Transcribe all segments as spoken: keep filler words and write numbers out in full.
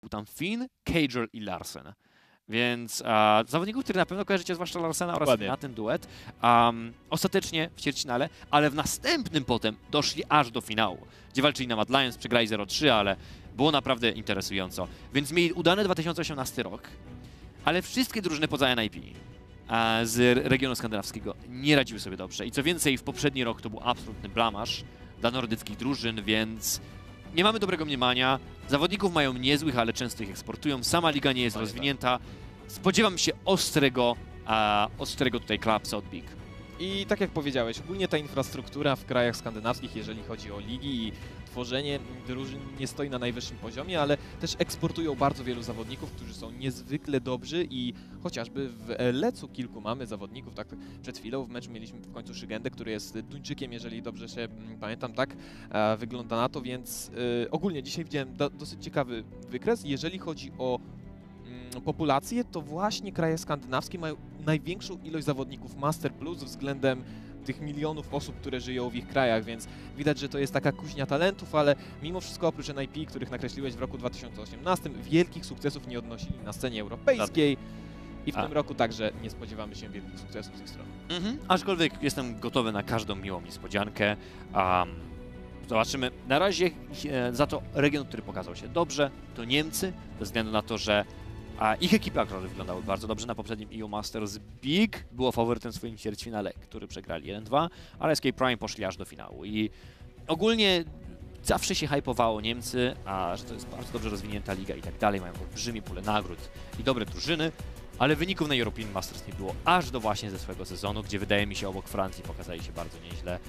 był tam Finn, Cager i Larsen. Więc a, zawodników, których na pewno kojarzycie, zwłaszcza Larsena oraz Dokładnie. na ten duet, um, ostatecznie w ćwierćfinale, ale w następnym potem doszli aż do finału, gdzie walczyli na Mad Lions, przegrali zero trzy, ale było naprawdę interesująco. Więc mieli udany dwa tysiące osiemnasty rok, ale wszystkie drużyny poza N I P a, z regionu skandynawskiego nie radziły sobie dobrze. I co więcej, w poprzedni rok to był absolutny blamaż dla nordyckich drużyn, więc nie mamy dobrego mniemania. Zawodników mają niezłych, ale często ich eksportują. Sama liga nie jest Panie rozwinięta. Spodziewam się ostrego, a, ostrego tutaj klapsa od Big. I tak jak powiedziałeś, ogólnie ta infrastruktura w krajach skandynawskich, jeżeli chodzi o ligi i tworzenie drużyn, nie stoi na najwyższym poziomie, ale też eksportują bardzo wielu zawodników, którzy są niezwykle dobrzy i chociażby w Lecu kilku mamy zawodników, tak przed chwilą w meczu mieliśmy w końcu Szygendę, który jest Duńczykiem, jeżeli dobrze się mm, pamiętam, tak e, wygląda na to, więc e, ogólnie dzisiaj widziałem do, dosyć ciekawy wykres, jeżeli chodzi o populację, to właśnie kraje skandynawskie mają największą ilość zawodników Master Plus względem tych milionów osób, które żyją w ich krajach, więc widać, że to jest taka kuźnia talentów, ale mimo wszystko oprócz N I P, których nakreśliłeś w roku dwa tysiące osiemnastym, wielkich sukcesów nie odnosili na scenie europejskiej i w A. tym roku także nie spodziewamy się wielkich sukcesów z ich strony. Mhm. Aczkolwiek jestem gotowy na każdą miłą niespodziankę. Um, zobaczymy. Na razie e, za to region, który pokazał się dobrze, to Niemcy, ze względu na to, że a ich ekipa, które wyglądały bardzo dobrze na poprzednim E U Masters. Big było faworytem w swoim ćwierćfinale, który przegrali jeden dwa, ale S K Prime poszli aż do finału. I ogólnie zawsze się hypowało Niemcy, a że to jest bardzo dobrze rozwinięta liga i tak dalej, mają olbrzymie pulę nagród i dobre drużyny, ale wyników na European Masters nie było aż do właśnie ze swojego sezonu, gdzie wydaje mi się obok Francji pokazali się bardzo nieźle.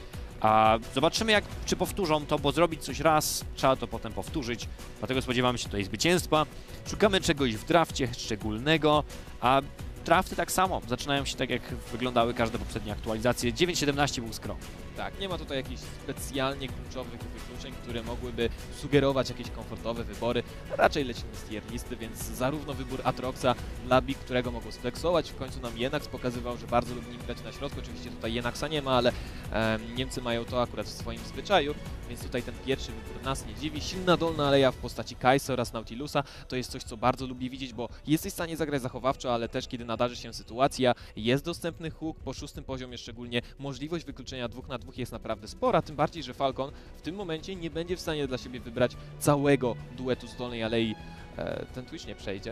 A zobaczymy, jak, czy powtórzą to, bo zrobić coś raz, trzeba to potem powtórzyć. Dlatego spodziewamy się tutaj zwycięstwa. Szukamy czegoś w drafcie szczególnego, a drafty tak samo. Zaczynają się tak, jak wyglądały każde poprzednie aktualizacje. dziewięć siedemnaście był skromny. Tak, nie ma tutaj jakichś specjalnie kluczowych wykluczeń, które mogłyby sugerować jakieś komfortowe wybory. Raczej lecimy z tier listy, więc zarówno wybór Atroxa dla Big, którego mogą sflexować, w końcu nam Jenax pokazywał, że bardzo lubi nim grać na środku. Oczywiście tutaj Jenaxa nie ma, ale e, Niemcy mają to akurat w swoim zwyczaju, więc tutaj ten pierwszy wybór nas nie dziwi. Silna dolna aleja w postaci Kai'Sa oraz Nautilusa to jest coś, co bardzo lubi widzieć, bo jesteś w stanie zagrać zachowawczo, ale też kiedy nadarzy się sytuacja, jest dostępny hook, po szóstym poziomie szczególnie możliwość wykluczenia dwóch na dwóch jest naprawdę spora, tym bardziej, że Falcon w tym momencie nie będzie w stanie dla siebie wybrać całego duetu z dolnej alei. E, ten Twitch nie przejdzie.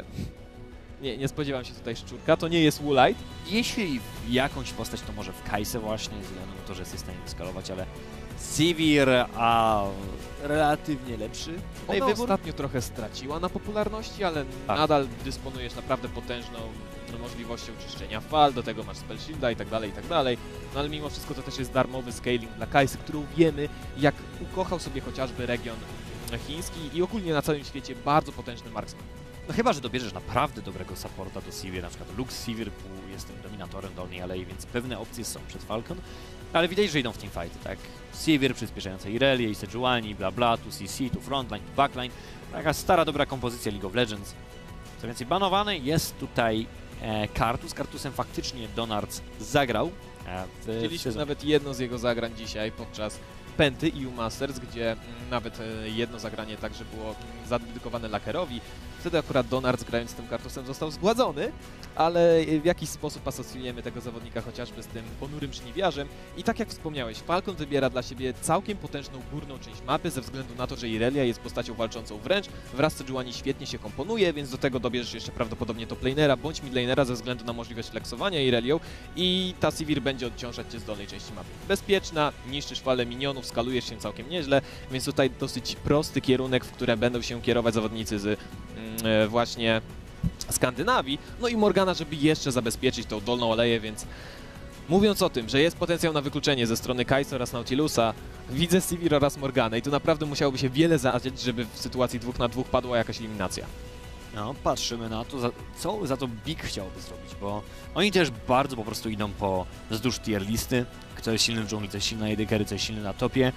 Nie, nie spodziewam się tutaj szczurka, to nie jest Woolite. Jeśli jakąś postać, to może w Kai'Se właśnie, ze względu na to, że jest w stanie wyskalować, ale Sivir, a relatywnie lepszy. Tutaj Ona wybór. ostatnio trochę straciła na popularności, ale Tak. nadal dysponujesz naprawdę potężną możliwością czyszczenia fal, do tego masz spell shielda i tak dalej, i tak dalej. No ale mimo wszystko to też jest darmowy scaling dla Kai'Sy, którą wiemy, jak ukochał sobie chociażby region chiński i ogólnie na całym świecie bardzo potężny marksman. No chyba, że dobierzesz naprawdę dobrego supporta do Sivir, na przykład Lux Sivir jest tym dominatorem dolnej alei, więc pewne opcje są przed Falcon, ale widać, że idą w teamfighty, tak? Sivir przyspieszająca Irelię i Sejuani, bla bla, tu C C, tu frontline, tu backline, taka stara, dobra kompozycja League of Legends. Co więcej, banowany jest tutaj e, Kartus. Kartusem faktycznie Donards zagrał. E, w, Widzieliśmy w nawet jedno z jego zagrań dzisiaj podczas Penty E U Masters, gdzie mm, nawet e, jedno zagranie także było mm, zadedykowane Lakerowi. Wtedy akurat Donards, grając z tym Kartusem, został zgładzony, ale w jakiś sposób asocjujemy tego zawodnika chociażby z tym ponurym żniwiarzem. I tak jak wspomniałeś, Falcon wybiera dla siebie całkiem potężną górną część mapy, ze względu na to, że Irelia jest postacią walczącą wręcz, wraz z Sejuani świetnie się komponuje, więc do tego dobierzesz jeszcze prawdopodobnie top lanera bądź mid lanera ze względu na możliwość flexowania Irelią i ta Sivir będzie odciążać cię z dolnej części mapy. Bezpieczna, niszczysz falę minionów, skalujesz się całkiem nieźle, więc tutaj dosyć prosty kierunek, w które będą się kierować zawodnicy z mm, właśnie Skandynawii. No i Morgana, żeby jeszcze zabezpieczyć tą dolną aleję, więc mówiąc o tym, że jest potencjał na wykluczenie ze strony Kai'Sa oraz Nautilusa, widzę Sivir oraz Morganę i tu naprawdę musiałoby się wiele zadziać, żeby w sytuacji dwóch na dwóch padła jakaś eliminacja. No, patrzymy na to, za, co za to Big chciałby zrobić, bo oni też bardzo po prostu idą po wzdłuż tier listy. Kto jest silny w dżungli, co jest silny na A D carry, co jest silny na topie.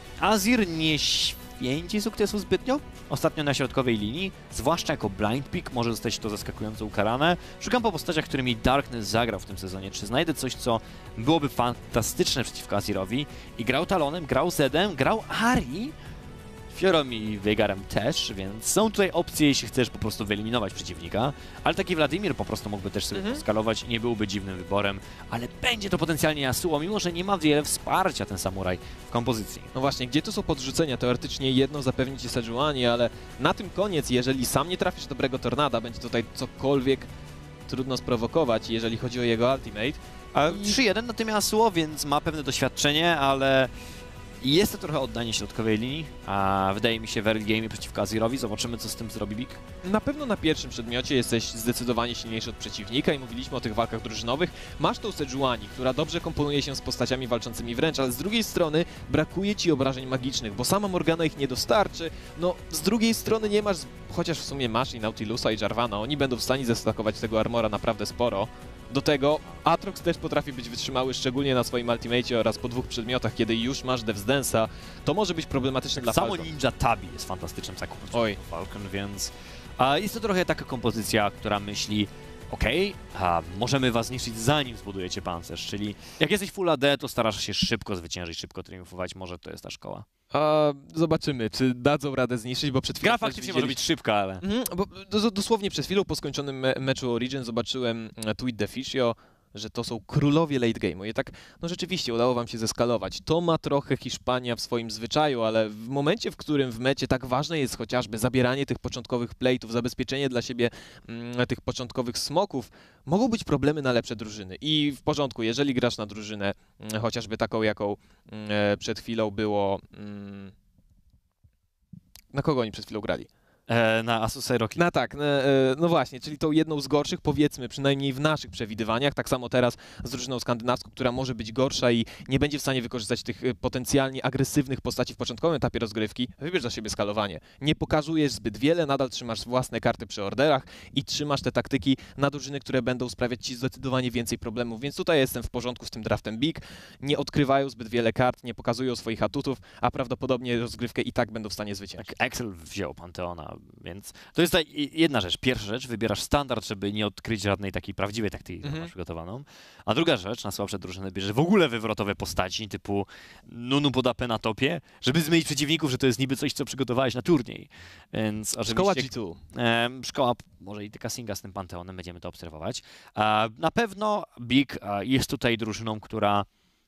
Azir nie święci sukcesu zbytnio ostatnio na środkowej linii, zwłaszcza jako blind pick, może zostać to zaskakująco ukarane. Szukam po postaciach, którymi Darkness zagrał w tym sezonie. Czy znajdę coś, co byłoby fantastyczne przeciwko Azirowi? I grał Talonem, grał Zedem, grał Ari. Fiorą i Veigarem też, więc są tutaj opcje, jeśli chcesz po prostu wyeliminować przeciwnika, ale taki Wladimir po prostu mógłby też sobie Mhm. skalować, nie byłby dziwnym wyborem, ale będzie to potencjalnie Yasuo, mimo że nie ma wiele wsparcia ten samuraj w kompozycji. No właśnie, gdzie tu są podrzucenia? Teoretycznie jedno zapewni ci Sejuani, ale na tym koniec, jeżeli sam nie trafisz dobrego tornada, będzie tutaj cokolwiek trudno sprowokować, jeżeli chodzi o jego ultimate. A I- trzy jeden na tym Yasuo, więc ma pewne doświadczenie, ale jest to trochę oddanie środkowej linii, a wydaje mi się w early game przeciwko Azirowi. Zobaczymy, co z tym zrobi Big. Na pewno na pierwszym przedmiocie jesteś zdecydowanie silniejszy od przeciwnika i mówiliśmy o tych walkach drużynowych. Masz tą Sejuani, która dobrze komponuje się z postaciami walczącymi wręcz, ale z drugiej strony brakuje ci obrażeń magicznych, bo sama Morgana ich nie dostarczy. No, z drugiej strony nie masz, chociaż w sumie masz i Nautilusa i Jarvana, oni będą w stanie zestakować tego armora naprawdę sporo. Do tego Aatrox też potrafi być wytrzymały, szczególnie na swoim ultimacie oraz po dwóch przedmiotach, kiedy już masz Death's Dance'a, to może być problematyczne dla Samo Falcon. Ninja Tabi jest fantastycznym zakupem Oj. Falcon, więc a jest to trochę taka kompozycja, która myśli okej, a możemy was zniszczyć zanim zbudujecie pancerz, czyli jak jesteś full A D, to starasz się szybko zwyciężyć, szybko triumfować, może to jest ta szkoła. A zobaczymy, czy dadzą radę zniszczyć, bo przed chwilą Gra też faktycznie może być widzieliśmy- szybka, ale... Mhm, bo dos- dosłownie przed chwilą po skończonym me meczu Origin zobaczyłem e, tweet Deficio, że to są królowie late game'u. I tak, no rzeczywiście udało wam się zeskalować. To ma trochę Hiszpania w swoim zwyczaju, ale w momencie, w którym w mecie tak ważne jest chociażby zabieranie tych początkowych plate'ów, zabezpieczenie dla siebie mm, tych początkowych smoków, mogą być problemy na lepsze drużyny. I w porządku, jeżeli grasz na drużynę, mm, chociażby taką, jaką mm, e, przed chwilą było... Mm, na kogo oni przed chwilą grali? E, na Asusy Rocky. No tak, no, e, no właśnie, czyli tą jedną z gorszych, powiedzmy, przynajmniej w naszych przewidywaniach, tak samo teraz z drużyną skandynawską, która może być gorsza i nie będzie w stanie wykorzystać tych e, potencjalnie agresywnych postaci w początkowym etapie rozgrywki, wybierz dla siebie skalowanie. Nie pokazujesz zbyt wiele, nadal trzymasz własne karty przy orderach i trzymasz te taktyki na drużyny, które będą sprawiać ci zdecydowanie więcej problemów, więc tutaj jestem w porządku z tym draftem Big. Nie odkrywają zbyt wiele kart, nie pokazują swoich atutów, a prawdopodobnie rozgrywkę i tak będą w stanie zwyciężyć. Tak, Excel wziął Panteona, więc to jest ta i- jedna rzecz. Pierwsza rzecz, wybierasz standard, żeby nie odkryć żadnej takiej prawdziwej taktyki, którą Mhm. masz przygotowaną. A druga rzecz, na słabsze drużyny bierzesz w ogóle wywrotowe postaci, typu Nunu pod A P na topie, żeby zmylić przeciwników, że to jest niby coś, co przygotowałeś na turniej. Więc Szkoła oczywiście... G dwa. Em, szkoła, może i Kasinga z tym Panteonem, będziemy to obserwować. A, na pewno Big a, jest tutaj drużyną, która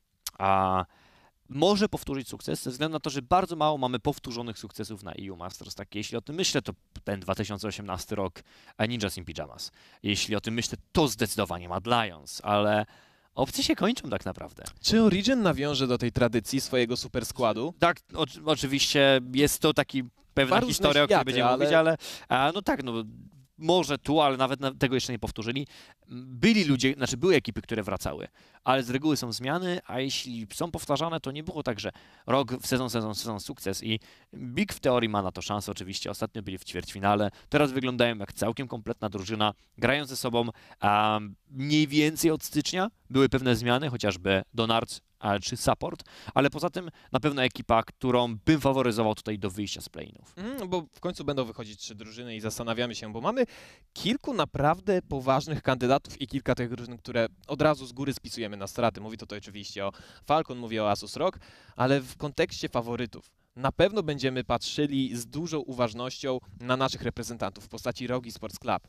a, może powtórzyć sukces, ze względu na to, że bardzo mało mamy powtórzonych sukcesów na E U Masters. Tak, jeśli o tym myślę, to ten dwa tysiące osiemnasty rok a Ninjas in Pyjamas. Jeśli o tym myślę, to zdecydowanie Mad Lions, ale opcje się kończą tak naprawdę. Czy Origin nawiąże do tej tradycji swojego super składu? Tak, o, oczywiście jest to taki pewna Dwa różne historia, o której światy, będziemy ale- mówić, ale a, no tak, no może tu, ale nawet na, tego jeszcze nie powtórzyli. Byli ludzie, znaczy były ekipy, które wracały, ale z reguły są zmiany, a jeśli są powtarzane, to nie było tak, że rok w sezon, sezon, sezon sukces i Big w teorii ma na to szansę, oczywiście ostatnio byli w ćwierćfinale, teraz wyglądają jak całkiem kompletna drużyna, grają ze sobą a, mniej więcej od stycznia, były pewne zmiany, chociażby Donards a, czy support, ale poza tym na pewno ekipa, którą bym faworyzował tutaj do wyjścia z play-inów. Mm, bo w końcu będą wychodzić trzy drużyny i zastanawiamy się, bo mamy kilku naprawdę poważnych kandydatów i kilka tych drużyn, które od razu z góry spisujemy na straty. Mówi to, to oczywiście o Falcon, mówi o Asus Rock, ale w kontekście faworytów na pewno będziemy patrzyli z dużą uważnością na naszych reprezentantów w postaci Rogi Sports Club.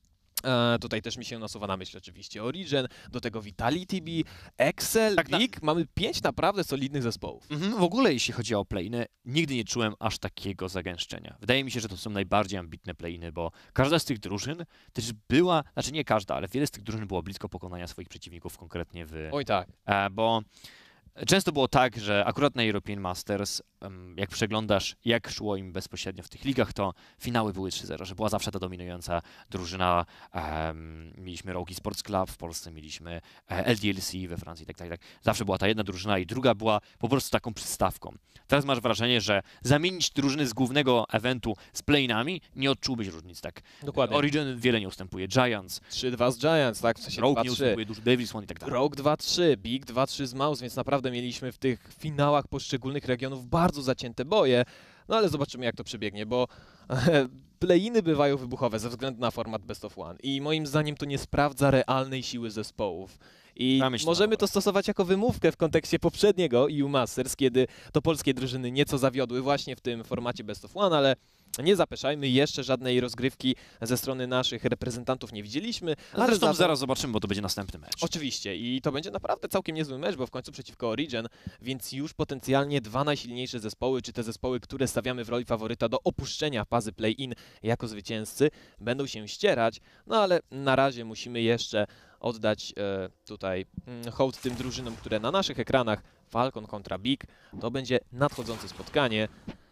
E, tutaj też mi się nasuwa na myśl oczywiście Origin, do tego Vitality B, Excel, Tak na- Big. Mamy pięć naprawdę solidnych zespołów. Mhm, w ogóle jeśli chodzi o play-iny, nigdy nie czułem aż takiego zagęszczenia. Wydaje mi się, że to są najbardziej ambitne play-iny, bo każda z tych drużyn też była, znaczy nie każda, ale wiele z tych drużyn było blisko pokonania swoich przeciwników, konkretnie w... Oj tak. E, bo często było tak, że akurat na European Masters, em, jak przeglądasz, jak szło im bezpośrednio w tych ligach, to finały były trzy zero, że była zawsze ta dominująca drużyna. Em, mieliśmy Rogi Sports Club, w Polsce mieliśmy e, L D L C, we Francji, tak, tak, tak. Zawsze była ta jedna drużyna i druga była po prostu taką przystawką. Teraz masz wrażenie, że zamienić drużyny z głównego eventu z play-inami, nie odczułbyś różnic, tak. Dokładnie. Origin wiele nie ustępuje, Giants, trzy dwa z Giants, tak? W sensie Rogue dwa nie trzy. ustępuje, dużo Devils One i tak dalej. Rogue dwa trzy, Big dwa trzy z Mouse, więc naprawdę mieliśmy w tych finałach poszczególnych regionów bardzo zacięte boje. No ale zobaczymy, jak to przebiegnie, bo play-iny bywają wybuchowe ze względu na format Best of One i moim zdaniem to nie sprawdza realnej siły zespołów. I Ja myślę, możemy no. to stosować jako wymówkę w kontekście poprzedniego E U Masters, kiedy to polskie drużyny nieco zawiodły właśnie w tym formacie Best of One, ale nie zapeszajmy, jeszcze żadnej rozgrywki ze strony naszych reprezentantów nie widzieliśmy. Ale Zresztą za to... zaraz zobaczymy, bo to będzie następny mecz. Oczywiście i to będzie naprawdę całkiem niezły mecz, bo w końcu przeciwko Origen, więc już potencjalnie dwa najsilniejsze zespoły, czy te zespoły, które stawiamy w roli faworyta do opuszczenia fazy play-in jako zwycięzcy, będą się ścierać, no ale na razie musimy jeszcze oddać e, tutaj mm, hołd tym drużynom, które na naszych ekranach, Falcon kontra Big, to będzie nadchodzące spotkanie.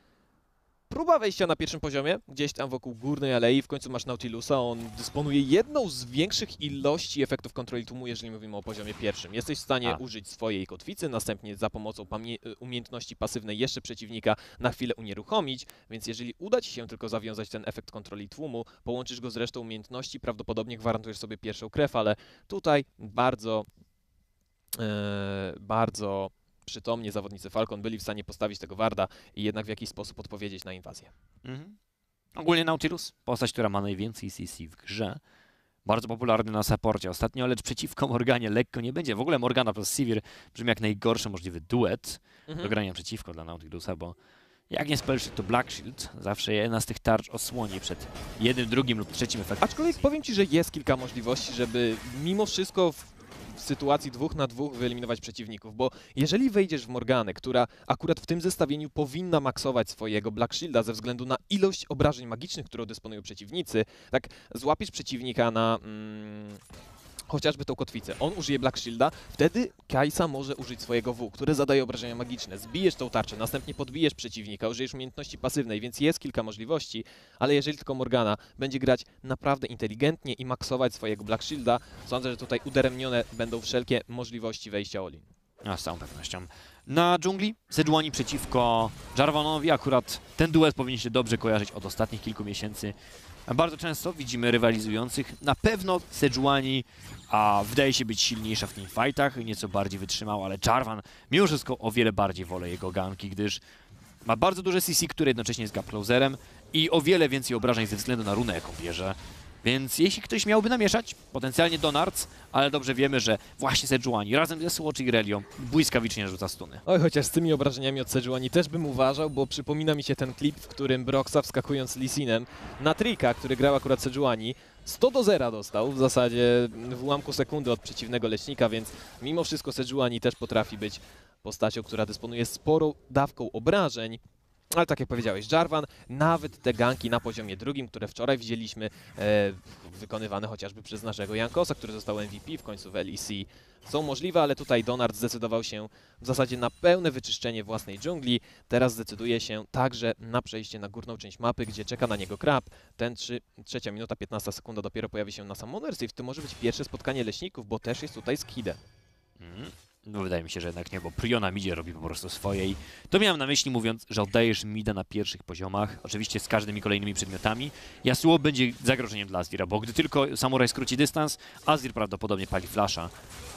Próba wejścia na pierwszym poziomie, gdzieś tam wokół górnej alei, w końcu masz Nautilusa, on dysponuje jedną z większych ilości efektów kontroli tłumu, jeżeli mówimy o poziomie pierwszym. Jesteś w stanie A. użyć swojej kotwicy, następnie za pomocą umiejętności pasywnej jeszcze przeciwnika na chwilę unieruchomić, więc jeżeli uda Ci się tylko zawiązać ten efekt kontroli tłumu, połączysz go z resztą umiejętności, prawdopodobnie gwarantujesz sobie pierwszą krew, ale tutaj bardzo, yy, bardzo... przytomnie zawodnicy Falcon byli w stanie postawić tego warda i jednak w jakiś sposób odpowiedzieć na inwazję. Mhm. Ogólnie Nautilus, postać, która ma najwięcej C C w grze. Bardzo popularny na supporcie ostatnio, lecz przeciwko Morganie lekko nie będzie. W ogóle Morgana plus Sivir brzmi jak najgorszy możliwy duet Mhm. do grania przeciwko dla Nautilusa, bo jak nie Spellshield, to Black Shield. Zawsze jedna z tych tarcz osłoni przed jednym, drugim lub trzecim efektem. Aczkolwiek powiem Ci, że jest kilka możliwości, żeby mimo wszystko w w sytuacji dwóch na dwóch wyeliminować przeciwników, bo jeżeli wejdziesz w Morganę, która akurat w tym zestawieniu powinna maksować swojego Black Shielda ze względu na ilość obrażeń magicznych, którą dysponują przeciwnicy, tak złapiesz przeciwnika na mm, chociażby tą kotwicę, on użyje Black Shielda, wtedy Kai'Sa może użyć swojego W, które zadaje obrażenia magiczne, zbijesz tą tarczę, następnie podbijesz przeciwnika, użyjesz umiejętności pasywnej, więc jest kilka możliwości, ale jeżeli tylko Morgana będzie grać naprawdę inteligentnie i maksować swojego Black Shielda, sądzę, że tutaj udaremnione będą wszelkie możliwości wejścia Olin. No, z całą pewnością. Na dżungli Sejuani przeciwko Jarvanowi. Akurat ten duet powinien się dobrze kojarzyć od ostatnich kilku miesięcy. Bardzo często widzimy rywalizujących. Na pewno Sejuani a wydaje się być silniejsza w teamfightach, nieco bardziej wytrzymała, ale Jarvan mimo wszystko o wiele bardziej wolę jego ganki, gdyż ma bardzo duże C C, które jednocześnie jest gap closerem i o wiele więcej obrażeń ze względu na runę, jaką bierze. Więc jeśli ktoś miałby namieszać, potencjalnie Donards, ale dobrze wiemy, że właśnie Sejuani razem ze Swatch i Relią błyskawicznie rzuca stuny. Oj, chociaż z tymi obrażeniami od Sejuani też bym uważał, bo przypomina mi się ten klip, w którym Broxa wskakując z Lee Sinem na Trika, który grał akurat Sejuani, sto do zera dostał w zasadzie w ułamku sekundy od przeciwnego lecznika, więc mimo wszystko Sejuani też potrafi być postacią, która dysponuje sporą dawką obrażeń. Ale tak jak powiedziałeś, Jarvan, nawet te ganki na poziomie drugim, które wczoraj widzieliśmy, e, wykonywane chociażby przez naszego Jankosa, który został M V P w końcu w L E C, są możliwe, ale tutaj Donard zdecydował się w zasadzie na pełne wyczyszczenie własnej dżungli. Teraz zdecyduje się także na przejście na górną część mapy, gdzie czeka na niego Krab. Ten trzy, trzecia minuta, piętnasta sekunda dopiero pojawi się na Summoners i w tym może być pierwsze spotkanie leśników, bo też jest tutaj z Kidem. Mm. No wydaje mi się, że jednak nie, bo Prion na midzie robi po prostu swojej. To miałem na myśli mówiąc, że oddajesz mida na pierwszych poziomach, oczywiście z każdymi kolejnymi przedmiotami. Yasuo będzie zagrożeniem dla Azira, bo gdy tylko Samuraj skróci dystans, Azir prawdopodobnie pali flasha.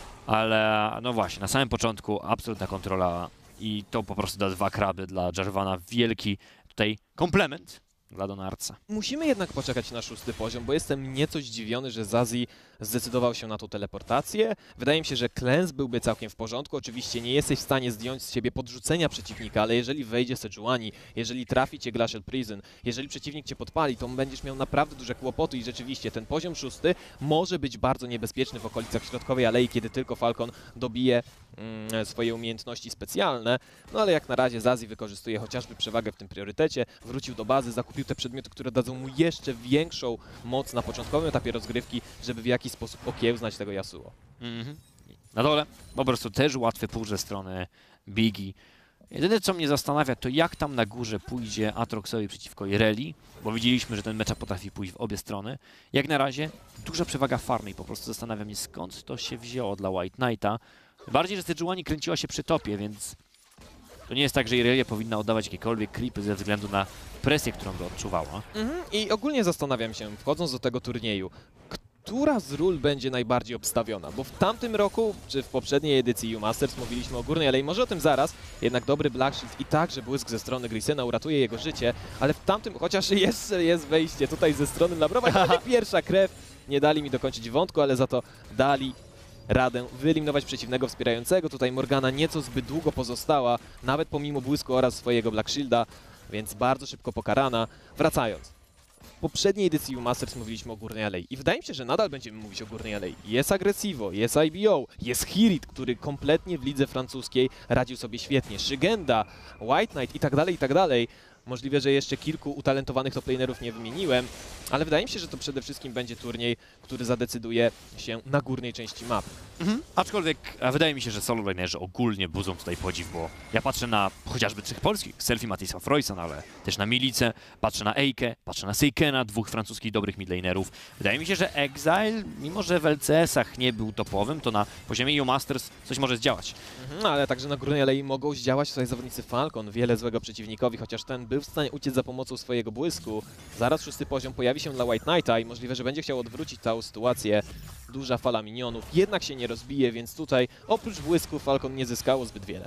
Ale no właśnie, na samym początku absolutna kontrola i to po prostu da dwa kraby dla Jarvana. Wielki tutaj komplement dla Donardsa. Musimy jednak poczekać na szósty poziom, bo jestem nieco zdziwiony, że Zazi zdecydował się na tą teleportację. Wydaje mi się, że Cleanse byłby całkiem w porządku. Oczywiście nie jesteś w stanie zdjąć z siebie podrzucenia przeciwnika, ale jeżeli wejdzie Sejuani, jeżeli trafi cię Glacial Prison, jeżeli przeciwnik cię podpali, to będziesz miał naprawdę duże kłopoty i rzeczywiście ten poziom szósty może być bardzo niebezpieczny w okolicach środkowej alei, kiedy tylko Falcon dobije mm, swoje umiejętności specjalne. No ale jak na razie Zazi wykorzystuje chociażby przewagę w tym priorytecie, wrócił do bazy, zakupił te przedmioty, które dadzą mu jeszcze większą moc na początkowym etapie rozgrywki, żeby w jakiś sposób okiełznać tego Yasuo. Mm-hmm. Na dole po prostu też łatwy push ze strony Biggie. Jedyne co mnie zastanawia, to jak tam na górze pójdzie Aatroxowi przeciwko Irelia, bo widzieliśmy, że ten mecz potrafi pójść w obie strony. Jak na razie duża przewaga farmy i po prostu zastanawiam się, skąd to się wzięło dla White Knighta. Bardziej, że Sejuani kręciła się przy topie, więc to nie jest tak, że Irelia powinna oddawać jakiekolwiek creepy ze względu na presję, którą by odczuwała. Mhm. I ogólnie zastanawiam się, wchodząc do tego turnieju, która z ról będzie najbardziej obstawiona? Bo w tamtym roku, czy w poprzedniej edycji U Masters mówiliśmy o górnej alei, może o tym zaraz, jednak dobry Black Shield i także błysk ze strony Grisena uratuje jego życie, ale w tamtym, chociaż jeszcze jest wejście tutaj ze strony Labrowa, to nie pierwsza krew, nie dali mi dokończyć wątku, ale za to dali radę wyeliminować przeciwnego wspierającego. Tutaj Morgana nieco zbyt długo pozostała, nawet pomimo błysku oraz swojego Black Shielda, więc bardzo szybko pokarana. Wracając. W poprzedniej edycji U Masters mówiliśmy o Górnej Alei i wydaje mi się, że nadal będziemy mówić o Górnej Alei. Jest Agresivo, jest I B O, jest Hirit, który kompletnie w lidze francuskiej radził sobie świetnie. Szygenda, White Knight i tak dalej, i tak dalej. Możliwe, że jeszcze kilku utalentowanych toplanerów nie wymieniłem, ale wydaje mi się, że to przede wszystkim będzie turniej, który zadecyduje się na górnej części mapy. Mhm. Aczkolwiek a wydaje mi się, że solo lanerzy ogólnie budzą tutaj podziw, bo ja patrzę na chociażby trzech polskich, Selfie, Matisa, Freusen, ale też na Milicę, patrzę na Eikę, patrzę na Seikena, dwóch francuskich dobrych midlanerów. Wydaje mi się, że Exile, mimo że w L C S-ach nie był topowym, to na poziomie U Masters coś może zdziałać. Mhm, ale także na Górnej Alei mogą zdziałać tutaj zawodnicy Falcon, wiele złego przeciwnikowi, chociaż ten był w stanie uciec za pomocą swojego błysku. Zaraz szósty poziom pojawi się dla White Knighta i możliwe, że będzie chciał odwrócić całą sytuację. Duża fala minionów, jednak się nie rozbije, więc tutaj oprócz błysku Falcon nie zyskało zbyt wiele.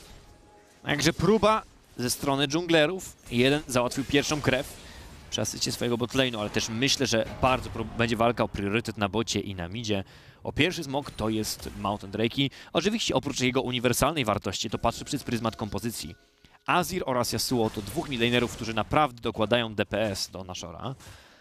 Także próba ze strony dżunglerów. Jeden załatwił pierwszą krew przy asyście swojego botlane'u, ale też myślę, że bardzo będzie walka o priorytet na bocie i na midzie. O pierwszy smok to jest Mountain Drake'i. Oczywiście oprócz jego uniwersalnej wartości to patrzy przez pryzmat kompozycji. Azir oraz Yasuo to dwóch midlanerów, którzy naprawdę dokładają D P S do Nashora.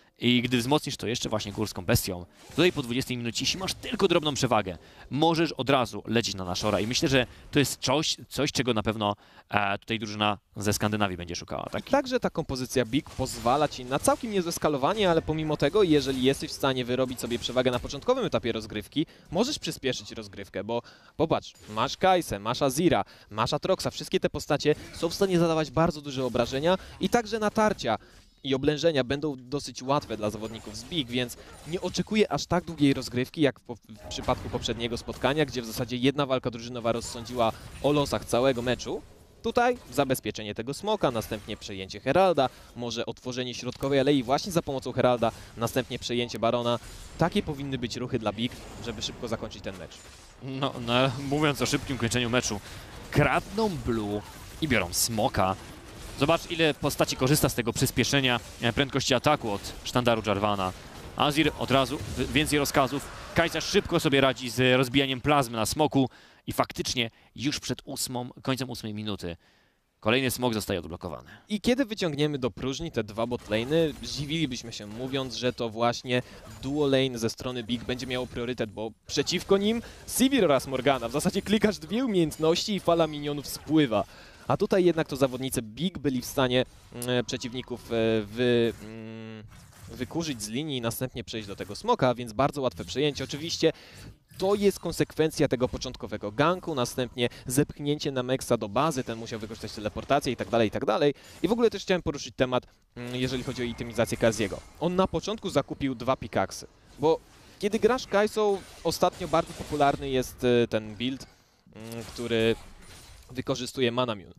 I gdy wzmocnisz to jeszcze właśnie górską bestią, tutaj po dwudziestej minucie, jeśli masz tylko drobną przewagę, możesz od razu lecieć na Nashora i myślę, że to jest coś, coś czego na pewno e, tutaj drużyna ze Skandynawii będzie szukała. Tak? Także ta kompozycja Big pozwala ci na całkiem niezłe skalowanie, ale pomimo tego, jeżeli jesteś w stanie wyrobić sobie przewagę na początkowym etapie rozgrywki, możesz przyspieszyć rozgrywkę, bo popatrz, masz Kaisę, masz Azira, masz Atroxa, wszystkie te postacie są w stanie zadawać bardzo duże obrażenia i także natarcia i oblężenia będą dosyć łatwe dla zawodników z Big, więc nie oczekuję aż tak długiej rozgrywki, jak w, w przypadku poprzedniego spotkania, gdzie w zasadzie jedna walka drużynowa rozsądziła o losach całego meczu. Tutaj zabezpieczenie tego smoka, następnie przejęcie Heralda, może otworzenie środkowej alei właśnie za pomocą Heralda, następnie przejęcie Barona. Takie powinny być ruchy dla Big, żeby szybko zakończyć ten mecz. No, no mówiąc o szybkim kończeniu meczu, kradną Blue i biorą smoka. Zobacz, ile postaci korzysta z tego przyspieszenia prędkości ataku od sztandaru Jarvana. Azir od razu, więcej rozkazów. Kajsa szybko sobie radzi z rozbijaniem plazmy na smoku i faktycznie już przed ósmą, końcem ósmej minuty kolejny smok zostaje odblokowany. I kiedy wyciągniemy do próżni te dwa botlane, zdziwilibyśmy się mówiąc, że to właśnie duo lane ze strony Big będzie miało priorytet, bo przeciwko nim Sivir oraz Morgana. W zasadzie klikasz dwie umiejętności i fala minionów spływa. A tutaj jednak to zawodnicy Big byli w stanie e, przeciwników e, wy, mm, wykurzyć z linii i następnie przejść do tego smoka, więc bardzo łatwe przejęcie. Oczywiście to jest konsekwencja tego początkowego ganku, następnie zepchnięcie na Mexa do bazy, ten musiał wykorzystać teleportację i tak dalej, i tak dalej. I w ogóle też chciałem poruszyć temat, mm, jeżeli chodzi o itemizację Kaziego. On na początku zakupił dwa pikaksy, bo kiedy grasz Kaisą, ostatnio bardzo popularny jest e, ten build, mm, który wykorzystuje Manamune.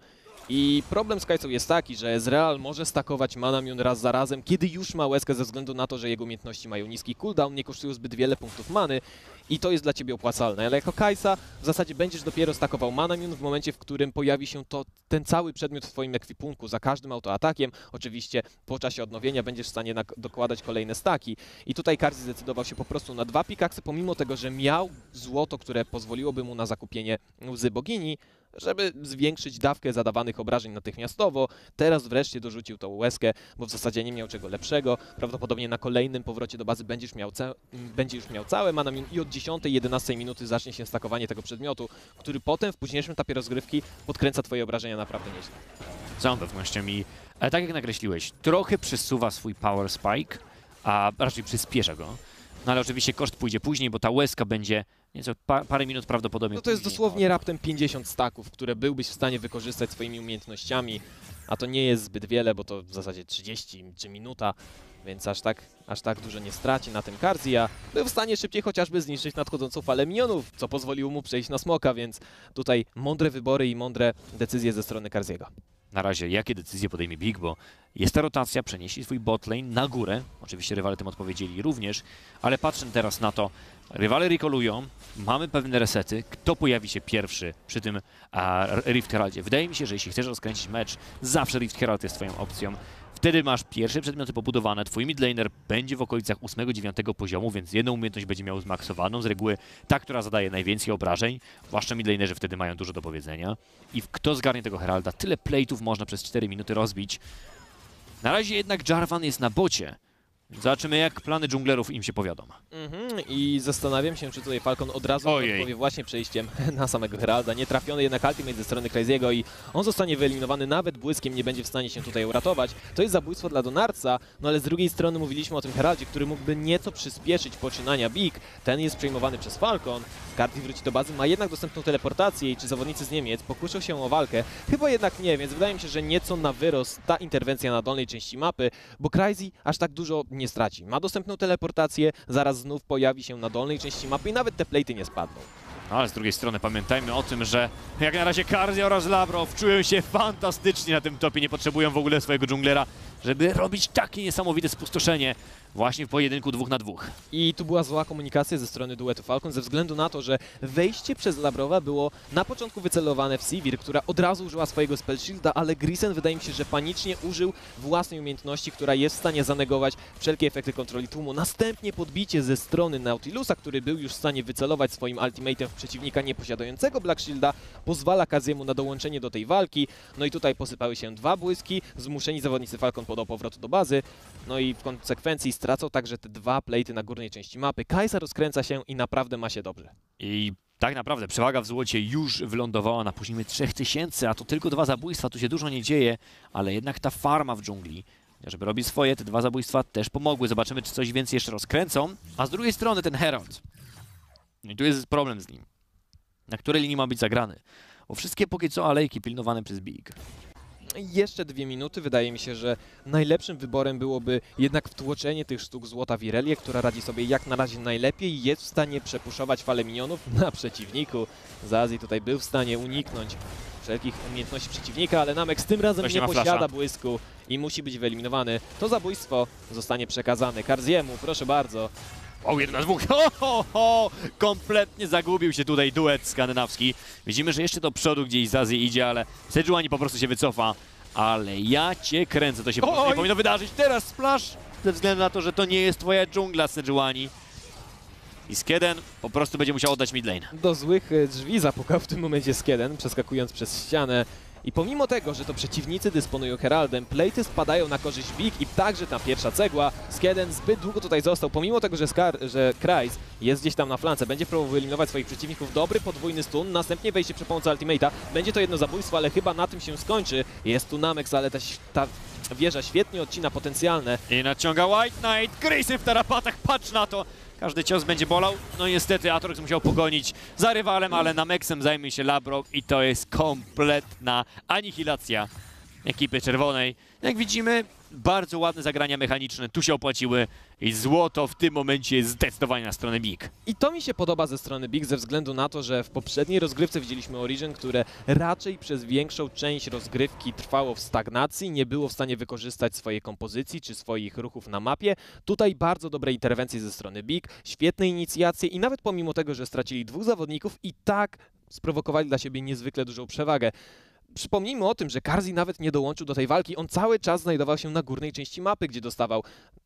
I problem z Kaisą jest taki, że Ezreal może stakować Manamune raz za razem, kiedy już ma łezkę ze względu na to, że jego umiejętności mają niski cooldown, nie kosztują zbyt wiele punktów many i to jest dla ciebie opłacalne. Ale jako Kaisa w zasadzie będziesz dopiero stakował Manamune w momencie, w którym pojawi się to, ten cały przedmiot w twoim ekwipunku za każdym autoatakiem. Oczywiście po czasie odnowienia będziesz w stanie dokładać kolejne staki. I tutaj Karzi zdecydował się po prostu na dwa pikaksy, pomimo tego, że miał złoto, które pozwoliłoby mu na zakupienie łzy bogini, żeby zwiększyć dawkę zadawanych obrażeń natychmiastowo. Teraz wreszcie dorzucił tą łezkę, bo w zasadzie nie miał czego lepszego. Prawdopodobnie na kolejnym powrocie do bazy będziesz miał będzie już miał całe Manamune i od dziesiątej jedenastej minuty zacznie się stakowanie tego przedmiotu, który potem w późniejszym etapie rozgrywki podkręca twoje obrażenia naprawdę nieźle. Z całą pewnością i ale tak jak nakreśliłeś, trochę przesuwa swój power spike, a raczej przyspiesza go. No ale oczywiście koszt pójdzie później, bo ta łezka będzie nieco pa parę minut prawdopodobnie. No to jest później, dosłownie no. raptem pięćdziesiąt staków, które byłbyś w stanie wykorzystać swoimi umiejętnościami, a to nie jest zbyt wiele, bo to w zasadzie trzydzieści czy minuta, więc aż tak, aż tak dużo nie straci na tym Karzi, a był w stanie szybciej chociażby zniszczyć nadchodzącą falę minionów, co pozwoliło mu przejść na smoka, więc tutaj mądre wybory i mądre decyzje ze strony Karziego. Na razie jakie decyzje podejmie Big, bo jest ta rotacja, przenieśli swój botlane na górę. Oczywiście rywale tym odpowiedzieli również, ale patrzę teraz na to, rywale recallują, mamy pewne resety, kto pojawi się pierwszy przy tym a, Rift Heraldzie. Wydaje mi się, że jeśli chcesz rozkręcić mecz, zawsze Rift Herald jest twoją opcją. Wtedy masz pierwsze przedmioty pobudowane, twój midlaner będzie w okolicach ósmego dziewiątego poziomu, więc jedną umiejętność będzie miał zmaksowaną, z reguły ta, która zadaje najwięcej obrażeń, zwłaszcza midlanerzy wtedy mają dużo do powiedzenia. I kto zgarnie tego Heralda, tyle plate'ów można przez cztery minuty rozbić. Na razie jednak Jarvan jest na bocie. Zobaczymy, jak plany dżunglerów im się powiodą. Mhm. I zastanawiam się, czy tutaj Falcon od razu Ojej. odpowie właśnie przejściem na samego Heralda. Nie trafiony jednak ultimate ze strony Crazy'ego i on zostanie wyeliminowany, nawet błyskiem nie będzie w stanie się tutaj uratować. To jest zabójstwo dla Donardsa, no ale z drugiej strony mówiliśmy o tym Heraldzie, który mógłby nieco przyspieszyć poczynania Big. Ten jest przejmowany przez Falcon. Cardi wróci do bazy, ma jednak dostępną teleportację i czy zawodnicy z Niemiec pokuszą się o walkę? Chyba jednak nie, więc wydaje mi się, że nieco na wyrost ta interwencja na dolnej części mapy, bo Crazy aż tak dużo nie straci. Ma dostępną teleportację, zaraz znów pojawi się na dolnej części mapy i nawet te plate'y nie spadną. No, ale z drugiej strony pamiętajmy o tym, że jak na razie Carzzy oraz Labrow czują się fantastycznie na tym topie, nie potrzebują w ogóle swojego dżunglera, żeby robić takie niesamowite spustoszenie właśnie w pojedynku dwóch na dwóch. I tu była zła komunikacja ze strony duetu Falcon ze względu na to, że wejście przez Labrowa było na początku wycelowane w Sivir, która od razu użyła swojego spell shielda, ale Grisen wydaje mi się, że panicznie użył własnej umiejętności, która jest w stanie zanegować wszelkie efekty kontroli tłumu. Następnie podbicie ze strony Nautilusa, który był już w stanie wycelować swoim ultimatem w przeciwnika nieposiadającego Black Shielda, pozwala Carzzy'emu na dołączenie do tej walki. No i tutaj posypały się dwa błyski, zmuszeni zawodnicy Falcon do powrotu do bazy, no i w konsekwencji stracą także te dwa plate'y na górnej części mapy. Kai'Sa rozkręca się i naprawdę ma się dobrze. I tak naprawdę przewaga w złocie już wylądowała na poziomie trzech tysięcy, a to tylko dwa zabójstwa, tu się dużo nie dzieje, ale jednak ta farma w dżungli, żeby robić swoje, te dwa zabójstwa też pomogły. Zobaczymy, czy coś więcej jeszcze rozkręcą. A z drugiej strony ten Herald. I tu jest problem z nim. Na której linii ma być zagrany? Bo wszystkie póki co alejki pilnowane przez Big. Jeszcze dwie minuty. Wydaje mi się, że najlepszym wyborem byłoby jednak wtłoczenie tych sztuk złota w Irelię, która radzi sobie jak na razie najlepiej i jest w stanie przepuszować falę minionów na przeciwniku. Zazji tutaj był w stanie uniknąć wszelkich umiejętności przeciwnika, ale Namek z tym razem Ktoś nie nie ma posiada flasha. błysku i musi być wyeliminowany. To zabójstwo zostanie przekazane Carzzy'emu, proszę bardzo. O, jeden na dwóch. Ho, ho, ho! Kompletnie zagubił się tutaj duet skandynawski. Widzimy, że jeszcze do przodu gdzieś Zazji idzie, ale Sejuani po prostu się wycofa. Ale ja cię kręcę, to się po prostu nie Oj! powinno wydarzyć. Teraz splash, ze względu na to, że to nie jest twoja dżungla, Sejuani. I Skeden po prostu będzie musiał oddać midlane. Do złych e, drzwi zapukał w tym momencie Skeden, przeskakując przez ścianę. I pomimo tego, że to przeciwnicy dysponują Heraldem, plate'y spadają na korzyść Big i także ta pierwsza cegła. Skeden zbyt długo tutaj został, pomimo tego, że, Skar że Kryze jest gdzieś tam na flance, będzie próbował wyeliminować swoich przeciwników. Dobry podwójny stun, następnie wejście przy pomocy ultimate'a. Będzie to jedno zabójstwo, ale chyba na tym się skończy. Jest tu Namek, ale ta, ta wieża świetnie odcina potencjalne. I nadciąga White Knight, Grayson w tarapatach, patrz na to! Każdy cios będzie bolał. No niestety Aatrox musiał pogonić za rywalem, ale Namexem zajmie się Labrow i to jest kompletna anihilacja ekipy czerwonej. Jak widzimy, bardzo ładne zagrania mechaniczne tu się opłaciły i złoto w tym momencie jest zdecydowanie na stronę Big. I to mi się podoba ze strony Big ze względu na to, że w poprzedniej rozgrywce widzieliśmy Origin, które raczej przez większą część rozgrywki trwało w stagnacji, nie było w stanie wykorzystać swojej kompozycji czy swoich ruchów na mapie. Tutaj bardzo dobre interwencje ze strony Big, świetne inicjacje i nawet pomimo tego, że stracili dwóch zawodników, i tak sprowokowali dla siebie niezwykle dużą przewagę. Przypomnijmy o tym, że Carzzy nawet nie dołączył do tej walki, on cały czas znajdował się na górnej części mapy, gdzie dostawał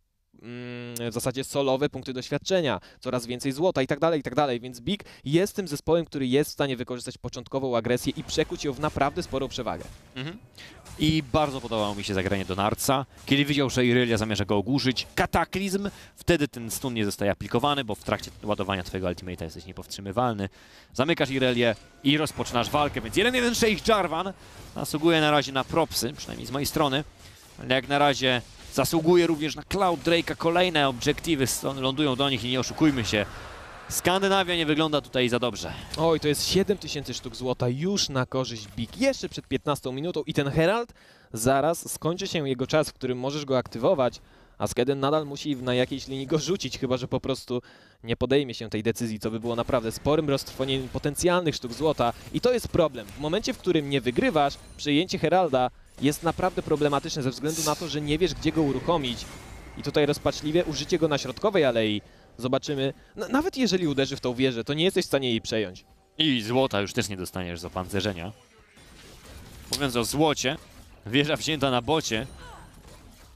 mm, w zasadzie solowe punkty doświadczenia, coraz więcej złota i tak dalej, i tak dalej, więc Big jest tym zespołem, który jest w stanie wykorzystać początkową agresję i przekuć ją w naprawdę sporą przewagę. Mhm. I bardzo podobało mi się zagranie Donardsa. Kiedy widział, że Irelia zamierza go ogłuszyć, kataklizm, wtedy ten stun nie zostaje aplikowany, bo w trakcie ładowania twojego ultimate'a jesteś niepowstrzymywalny. Zamykasz Irelię i rozpoczynasz walkę, więc jeden jeden sześć Jarvan zasługuje na razie na propsy, przynajmniej z mojej strony, ale jak na razie zasługuje również na Cloud Drake'a. Kolejne obiektywy lądują do nich i nie oszukujmy się, Skandynawia nie wygląda tutaj za dobrze. Oj, to jest siedem tysięcy sztuk złota już na korzyść Big, jeszcze przed piętnastą minutą i ten Herald, zaraz skończy się jego czas, w którym możesz go aktywować, a Skeden nadal musi na jakiejś linii go rzucić, chyba że po prostu nie podejmie się tej decyzji, co by było naprawdę sporym roztrwonieniem potencjalnych sztuk złota. I to jest problem. W momencie, w którym nie wygrywasz, przejęcie Heralda jest naprawdę problematyczne ze względu na to, że nie wiesz, gdzie go uruchomić. I tutaj rozpaczliwie użycie go na środkowej alei. Zobaczymy. No, nawet jeżeli uderzy w tą wieżę, to nie jesteś w stanie jej przejąć. I złota już też nie dostaniesz z opancerzenia. Mówiąc o złocie, wieża wzięta na bocie.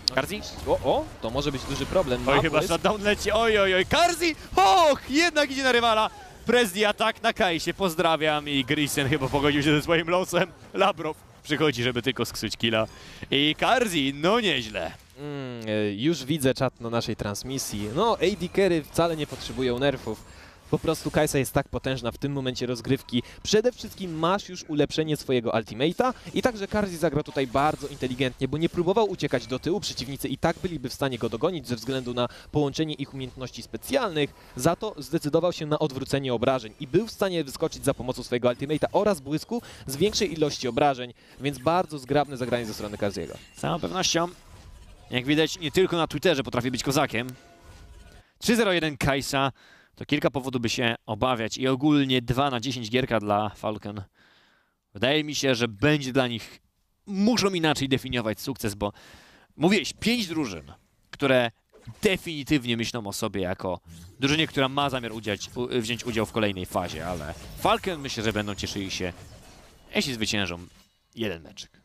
Karzi? O, o, to może być duży problem. Oj, Ma chyba błysk. shutdown leci, oj, oj, oj, Karzi! Och, jednak idzie na rywala. Prezi atak na Kaisie, pozdrawiam i Grisen chyba pogodził się ze swoim losem. Labrow przychodzi, żeby tylko sksuć killa. I Karzi, no nieźle. Mm, e, już widzę czat na naszej transmisji. No, A D carry wcale nie potrzebują nerfów. Po prostu Kai'Sa jest tak potężna w tym momencie rozgrywki. Przede wszystkim masz już ulepszenie swojego ultimate'a i także Karzi zagrał tutaj bardzo inteligentnie, bo nie próbował uciekać do tyłu. Przeciwnicy i tak byliby w stanie go dogonić ze względu na połączenie ich umiejętności specjalnych. Za to zdecydował się na odwrócenie obrażeń i był w stanie wyskoczyć za pomocą swojego ultimate'a oraz błysku z większej ilości obrażeń, więc bardzo zgrabne zagranie ze strony Karziego. Z całą pewnością, jak widać, nie tylko na Twitterze potrafi być kozakiem. trzy zero jeden Kai'Sa. To kilka powodów by się obawiać i ogólnie dwa na dziesięć gierka dla Falcon. Wydaje mi się, że będzie dla nich... Muszą inaczej definiować sukces, bo mówiłeś, pięć drużyn, które definitywnie myślą o sobie jako drużynie, która ma zamiar udziać, u, wziąć udział w kolejnej fazie, ale Falcon myślę, że będą cieszyli się, jeśli zwyciężą jeden meczyk.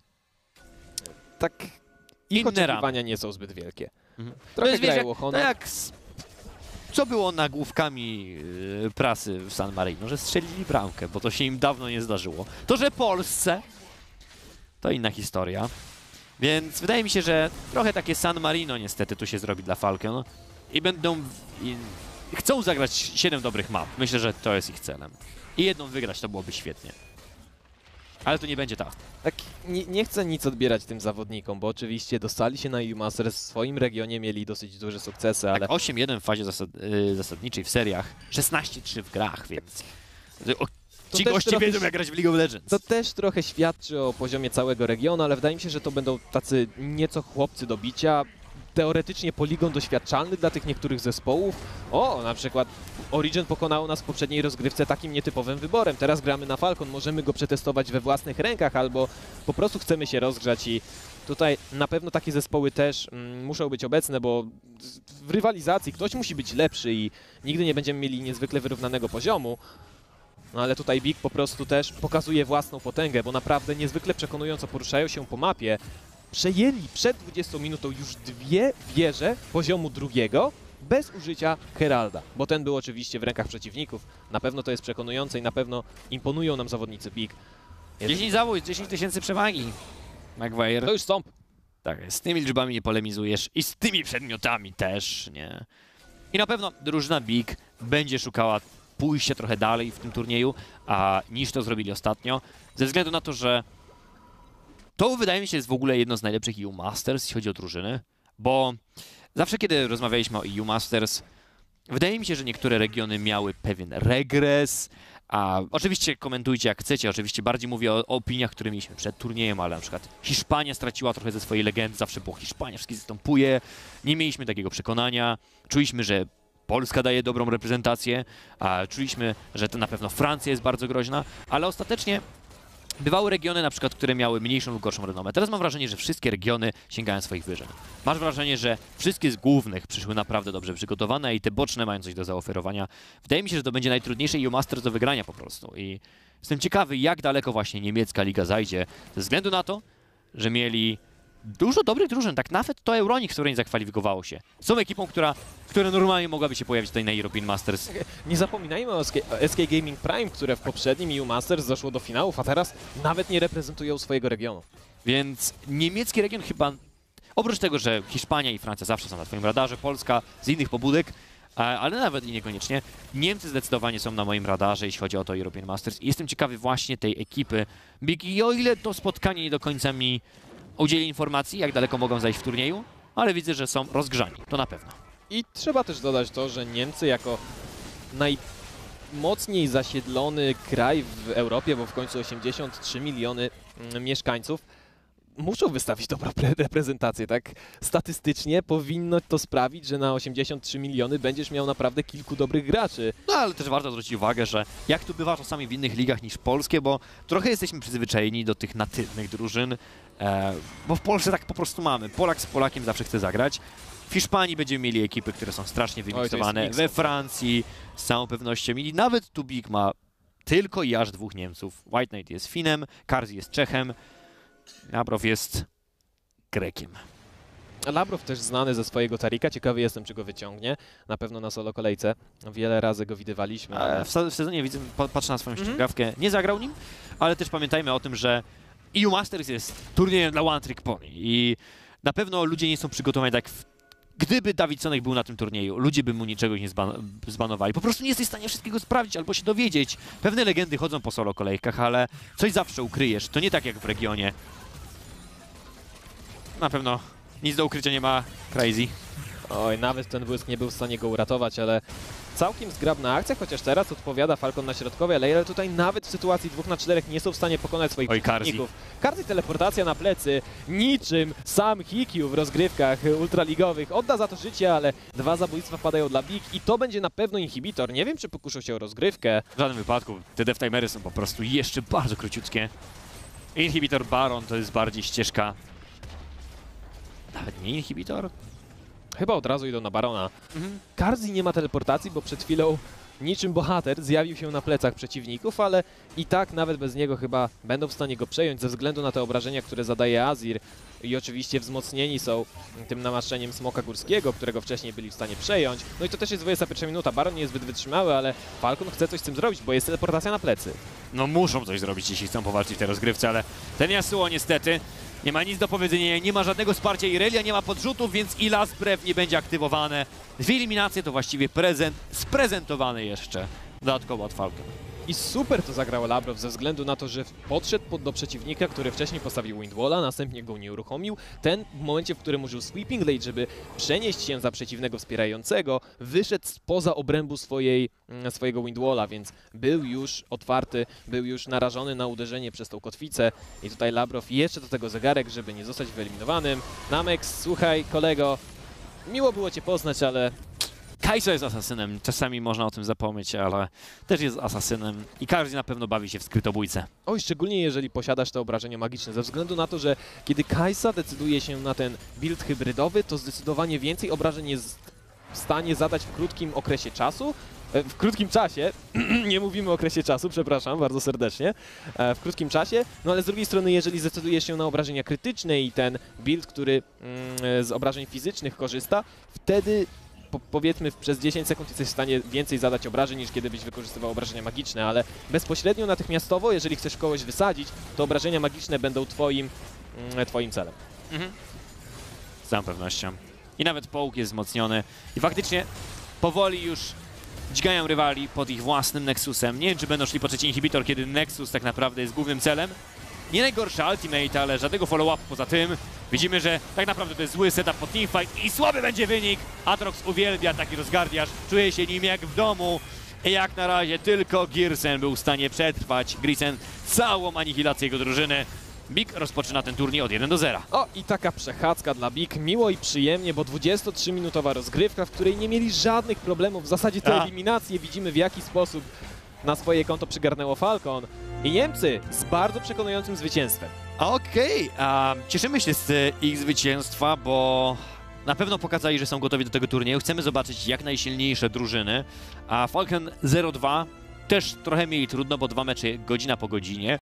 Tak, ich Inne oczekiwania nie są zbyt wielkie. Mhm. Trochę jest, wiesz, grają jak, o honor. to jak z, co było nagłówkami yy, prasy w San Marino, że strzelili bramkę, bo to się im dawno nie zdarzyło. To, że Polsce, to inna historia. Więc wydaje mi się, że trochę takie San Marino niestety tu się zrobi dla Falcon i będą... I, chcą zagrać siedem dobrych map. Myślę, że to jest ich celem. I jedną wygrać to byłoby świetnie. Ale to nie będzie tak. Tak, nie, nie chcę nic odbierać tym zawodnikom, bo oczywiście dostali się na E U Masters, w swoim regionie mieli dosyć duże sukcesy, ale... Tak, osiem jeden w fazie zasad, yy, zasadniczej w seriach, szesnaście trzy w grach, więc... O, ci też goście trochę- wiedzą, jak grać w League of Legends. To też trochę świadczy o poziomie całego regionu, ale wydaje mi się, że to będą tacy nieco chłopcy do bicia. Teoretycznie poligon doświadczalny dla tych niektórych zespołów. O, na przykład Origin pokonało nas w poprzedniej rozgrywce takim nietypowym wyborem. Teraz gramy na Falcon, możemy go przetestować we własnych rękach albo po prostu chcemy się rozgrzać i tutaj na pewno takie zespoły też mm, muszą być obecne, bo w rywalizacji ktoś musi być lepszy i nigdy nie będziemy mieli niezwykle wyrównanego poziomu. No ale tutaj Big po prostu też pokazuje własną potęgę, bo naprawdę niezwykle przekonująco poruszają się po mapie. Przejęli przed dwudziestą minutą już dwie wieże poziomu drugiego bez użycia Heralda, bo ten był oczywiście w rękach przeciwników. Na pewno to jest przekonujące i na pewno imponują nam zawodnicy Big. Jest... dziesięć zabójstw, dziesięć tysięcy przewagi. Maguire. To już stąd. Tak, z tymi liczbami nie polemizujesz i z tymi przedmiotami też, nie? I na pewno drużyna Big będzie szukała pójścia trochę dalej w tym turnieju, a niż to zrobili ostatnio, ze względu na to, że to wydaje mi się jest w ogóle jedno z najlepszych E U Masters, jeśli chodzi o drużyny, bo zawsze kiedy rozmawialiśmy o E U Masters, wydaje mi się, że niektóre regiony miały pewien regres, a oczywiście komentujcie jak chcecie, oczywiście bardziej mówię o, o opiniach, które mieliśmy przed turniejem, ale na przykład Hiszpania straciła trochę ze swojej legendy, zawsze było Hiszpania, wszystkich zastępuje, nie mieliśmy takiego przekonania, czuliśmy, że Polska daje dobrą reprezentację, a czuliśmy, że to na pewno Francja jest bardzo groźna, ale ostatecznie bywały regiony, na przykład, które miały mniejszą lub gorszą renomę. Teraz mam wrażenie, że wszystkie regiony sięgają swoich wyżyn. Masz wrażenie, że wszystkie z głównych przyszły naprawdę dobrze przygotowane i te boczne mają coś do zaoferowania. Wydaje mi się, że to będzie najtrudniejsze E U Masters do wygrania po prostu. I jestem ciekawy, jak daleko właśnie niemiecka liga zajdzie, ze względu na to, że mieli dużo dobrych drużyn, tak nawet to Euronic, które nie zakwalifikowało się. Są ekipą, która, która normalnie mogłaby się pojawić tutaj na European Masters. Nie zapominajmy o S K, S K Gaming Prime, które w poprzednim E U Masters doszło do finałów, a teraz nawet nie reprezentują swojego regionu. Więc niemiecki region chyba, oprócz tego, że Hiszpania i Francja zawsze są na twoim radarze, Polska z innych pobudek, ale nawet i niekoniecznie, Niemcy zdecydowanie są na moim radarze, jeśli chodzi o to European Masters. I jestem ciekawy właśnie tej ekipy Big. I o ile to spotkanie nie do końca mi udzieli informacji, jak daleko mogą zajść w turnieju, ale widzę, że są rozgrzani, to na pewno. I trzeba też dodać to, że Niemcy jako najmocniej zasiedlony kraj w Europie, bo w końcu osiemdziesiąt trzy miliony mm, mieszkańców, muszą wystawić dobrą reprezentację, tak? Statystycznie powinno to sprawić, że na osiemdziesiąt trzy miliony będziesz miał naprawdę kilku dobrych graczy. No ale też warto zwrócić uwagę, że jak tu bywa czasami w innych ligach niż polskie, bo trochę jesteśmy przyzwyczajeni do tych natywnych drużyn, e, bo w Polsce tak po prostu mamy. Polak z Polakiem zawsze chce zagrać. W Hiszpanii będziemy mieli ekipy, które są strasznie wymiksowane. Oj, We Francji z całą pewnością. I nawet tu Big ma tylko i aż dwóch Niemców. White Knight jest Finem, Karzi jest Czechem, Labrow jest Grekiem. Labrow też znany ze swojego Tarika, ciekawy jestem, czy go wyciągnie. Na pewno na solo kolejce. Wiele razy go widywaliśmy. Ale... W, w sezonie widzę, patrzę na swoją Mhm. ściągawkę, nie zagrał nim, ale też pamiętajmy o tym, że E U Masters jest turniejem dla One Trick Pony i na pewno ludzie nie są przygotowani tak w... Gdyby Davidsonek był na tym turnieju, ludzie by mu niczego nie zban zbanowali. Po prostu nie jesteś w stanie wszystkiego sprawdzić albo się dowiedzieć. Pewne legendy chodzą po solo kolejkach, ale coś zawsze ukryjesz. To nie tak jak w regionie. Na pewno nic do ukrycia nie ma Crazy. Oj, nawet ten błysk nie był w stanie go uratować, ale całkiem zgrabna akcja, chociaż teraz odpowiada Falcon na środkowej alei, ale tutaj nawet w sytuacji dwóch na czterech nie są w stanie pokonać swoich Oj, przeciwników. Karzi teleportacja na plecy, niczym sam Hikyu w rozgrywkach ultraligowych. Odda za to życie, ale dwa zabójstwa wpadają dla Big i to będzie na pewno inhibitor. Nie wiem, czy pokuszą się o rozgrywkę. W żadnym wypadku. Te death timery są po prostu jeszcze bardzo króciutkie. Inhibitor Baron to jest bardziej ścieżka... Nawet nie inhibitor? Chyba od razu idą na Barona. Mhm. Karzi nie ma teleportacji, bo przed chwilą niczym bohater zjawił się na plecach przeciwników, ale i tak nawet bez niego chyba będą w stanie go przejąć ze względu na te obrażenia, które zadaje Azir. I oczywiście wzmocnieni są tym namaszczeniem Smoka Górskiego, którego wcześniej byli w stanie przejąć. No i to też jest dwudziesta pierwsza minuta. Baron nie jest zbyt wytrzymały, ale Falcon chce coś z tym zrobić, bo jest teleportacja na plecy. No muszą coś zrobić, jeśli chcą powalczyć w tej rozgrywce, ale ten Yasuo niestety nie ma nic do powiedzenia, nie ma żadnego wsparcia Irelia, nie ma podrzutów, więc i Last Breath nie będzie aktywowane. Dwie eliminacje to właściwie prezent sprezentowany jeszcze dodatkowo od Falcon. I super to zagrał Labrow ze względu na to, że podszedł pod do przeciwnika, który wcześniej postawił Windwalla, następnie go nie uruchomił. Ten w momencie, w którym użył Sweeping Blade, żeby przenieść się za przeciwnego wspierającego, wyszedł spoza obrębu swojej, swojego Windwalla, więc był już otwarty, był już narażony na uderzenie przez tą kotwicę. I tutaj Labrow jeszcze do tego zegarek, żeby nie zostać wyeliminowanym. Namex, słuchaj kolego, miło było cię poznać, ale... Kai'Sa jest asasynem, czasami można o tym zapomnieć, ale też jest asasynem i każdy na pewno bawi się w skrytobójcę. Oj, szczególnie jeżeli posiadasz te obrażenia magiczne, ze względu na to, że kiedy Kai'Sa decyduje się na ten build hybrydowy, to zdecydowanie więcej obrażeń jest w stanie zadać w krótkim okresie czasu. W krótkim czasie, nie mówimy o okresie czasu, przepraszam bardzo serdecznie, w krótkim czasie, no ale z drugiej strony, jeżeli zdecydujesz się na obrażenia krytyczne i ten build, który mm, z obrażeń fizycznych korzysta, wtedy po, powiedzmy przez dziesięć sekund jesteś w stanie więcej zadać obrażeń, niż kiedy byś wykorzystywał obrażenia magiczne, ale bezpośrednio, natychmiastowo, jeżeli chcesz kogoś wysadzić, to obrażenia magiczne będą twoim, mm, twoim celem. Mhm. Z całą pewnością. I nawet połóg jest wzmocniony i faktycznie powoli już dźgają rywali pod ich własnym Nexusem. Nie wiem, czy będą szli po trzeci inhibitor, kiedy Nexus tak naprawdę jest głównym celem. Nie najgorszy ultimate, ale żadnego follow-up poza tym. Widzimy, że tak naprawdę to jest zły setup pod teamfight i słaby będzie wynik. Aatrox uwielbia taki rozgardiaż, czuje się nim jak w domu. I jak na razie tylko Gearsen był w stanie przetrwać. Gearsen całą anihilację jego drużyny. Big rozpoczyna ten turniej od jeden do zera. O, i taka przechadzka dla Big, miło i przyjemnie, bo dwudziestotrzyminutowa rozgrywka, w której nie mieli żadnych problemów. W zasadzie te A. eliminacje widzimy, w jaki sposób na swoje konto przygarnęło Falcon. I Niemcy z bardzo przekonującym zwycięstwem. Okej, okay. Cieszymy się z ich zwycięstwa, bo na pewno pokazali, że są gotowi do tego turnieju. Chcemy zobaczyć jak najsilniejsze drużyny. A Falcon zero dwa też trochę mieli trudno, bo dwa mecze godzina po godzinie.